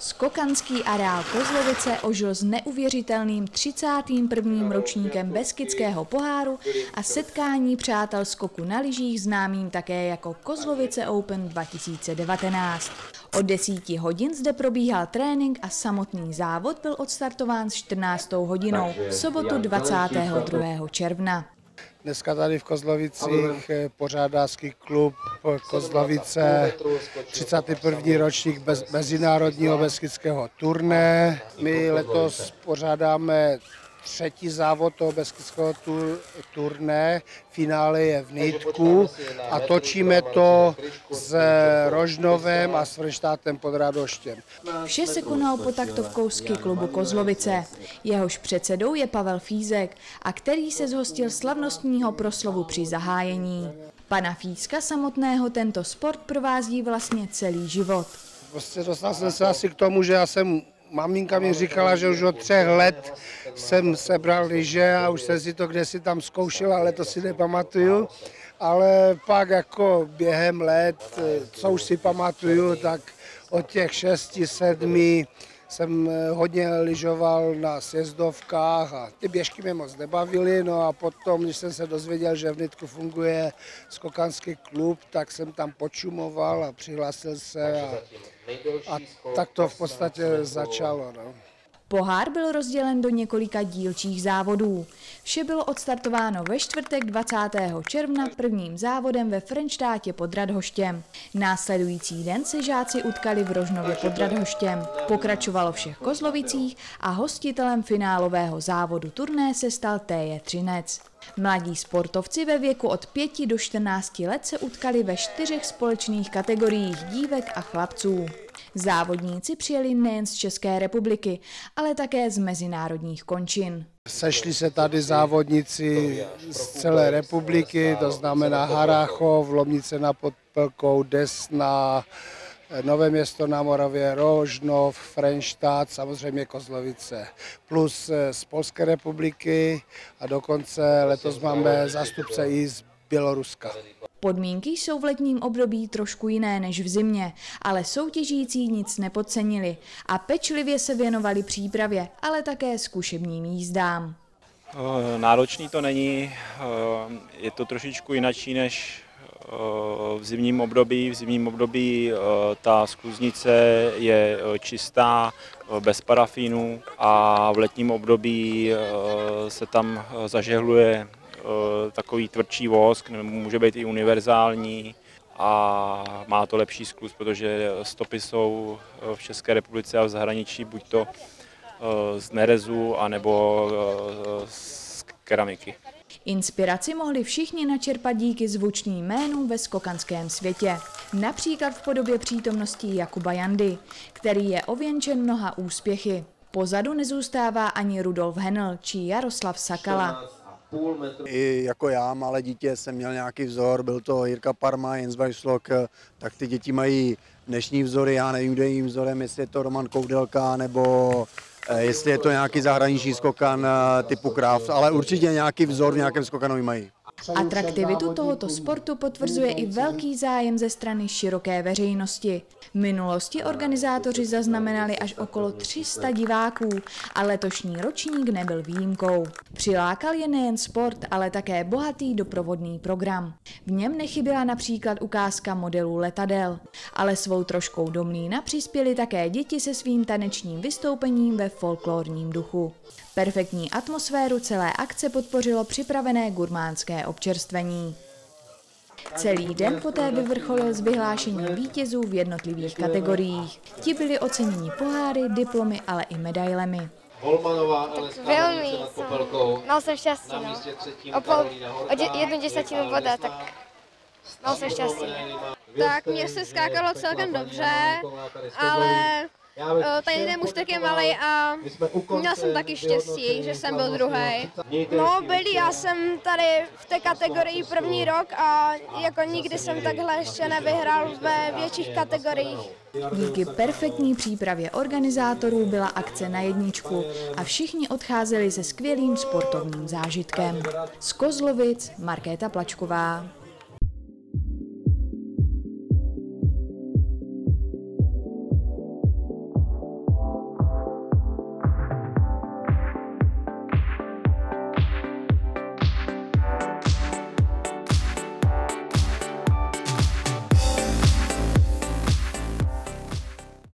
Skokanský areál Kozlovice ožil s neuvěřitelným 31. ročníkem Beskydského poháru a setkání přátel skoku na lyžích známým také jako Kozlovice Open 2019. Od 10 hodin zde probíhal trénink a samotný závod byl odstartován s 14. hodinou v sobotu 22. června. Dneska tady v Kozlovicích pořádá ski klub Kozlovice 31. ročník mezinárodního beskydského turné. My letos pořádáme 3. závod toho beskydského turné, finále je v Nýtku a točíme to s Rožnovem a s Frenštátem pod Radhoštěm. Vše se konalo pod taktovkou ski klubu Kozlovice. Jehož předsedou je Pavel Fízek, a který se zhostil slavnostního proslovu při zahájení. Pana Fízka samotného tento sport provází vlastně celý život. Prostě dostal jsem se asi k tomu, že maminka mi říkala, že už od 3 let jsem sebral lyže a už jsem si to kdesi tam zkoušel, ale to si nepamatuju. Ale pak jako během let, co už si pamatuju, tak od těch 6, 7 jsem hodně lyžoval na sjezdovkách a ty běžky mě moc nebavily. No a potom, když jsem se dozvěděl, že v Nýtku funguje skokanský klub, tak jsem tam počumoval a přihlásil se a tak to v podstatě začalo. No. Pohár byl rozdělen do několika dílčích závodů. Vše bylo odstartováno ve čtvrtek 20. června prvním závodem ve Frenštátě pod Radhoštěm. Následující den se žáci utkali v Rožnově pod Radhoštěm. Pokračovalo vše v Kozlovicích a hostitelem finálového závodu turné se stal TJ Třinec. Mladí sportovci ve věku od 5 do 14 let se utkali ve 4 společných kategoriích dívek a chlapců. Závodníci přijeli nejen z České republiky, ale také z mezinárodních končin. Sešli se tady závodníci z celé republiky, to znamená Harrachov, Lomnice nad Podpelkou, Desna, Nové Město na Moravě, Rožnov, Frenštát, samozřejmě Kozlovice, plus z Polské republiky a dokonce letos máme zástupce i z Běloruska. Podmínky jsou v letním období trošku jiné než v zimě, ale soutěžící nic nepodcenili a pečlivě se věnovali přípravě, ale také zkušebním jízdám. Náročný to není, je to trošičku jinačí než v zimním období. V zimním období ta skluznice je čistá, bez parafínu a v letním období se tam zažehluje takový tvrdší vosk, může být i univerzální a má to lepší skluz, protože stopy jsou v České republice a v zahraničí buď to z nerezu, anebo z keramiky. Inspiraci mohli všichni načerpat díky zvučným jménům ve skokanském světě. Například v podobě přítomnosti Jakuba Jandy, který je ověnčen mnoha úspěchy. Pozadu nezůstává ani Rudolf Henl či Jaroslav Sakala. I jako já, malé dítě, jsem měl nějaký vzor, byl to Jirka Parma, Jens Weisslok, tak ty děti mají dnešní vzory, já nevím, kde je jím vzorem, jestli je to Roman Koudelka, nebo jestli je to nějaký zahraniční skokan typu Kraft, ale určitě nějaký vzor v nějakém skokanovi mají. Atraktivitu tohoto sportu potvrzuje i velký zájem ze strany široké veřejnosti. V minulosti organizátoři zaznamenali až okolo 300 diváků a letošní ročník nebyl výjimkou. Přilákal je nejen sport, ale také bohatý doprovodný program. V něm nechyběla například ukázka modelů letadel, ale svou troškou do mlýna přispěli také děti se svým tanečním vystoupením ve folklorním duchu. Perfektní atmosféru celé akce podpořilo připravené gurmánské občerstvení. Celý den poté vyvrcholil s vyhlášením vítězů v jednotlivých kategoriích. Ti byli oceněni poháry, diplomy, ale i medailemi. Velmi. Mal jsem štěstí, no. O 1/10 voda, tak mal jsem štěstí. Tak mě se skákalo celkem dobře, ale ten ústek je malý a měl jsem taky štěstí, že jsem byl druhý. No, já jsem tady v té kategorii první rok a jako nikdy jsem takhle ještě nevyhrál ve větších kategoriích. Díky perfektní přípravě organizátorů byla akce na jedničku a všichni odcházeli se skvělým sportovním zážitkem. Z Kozlovic Markéta Plačková.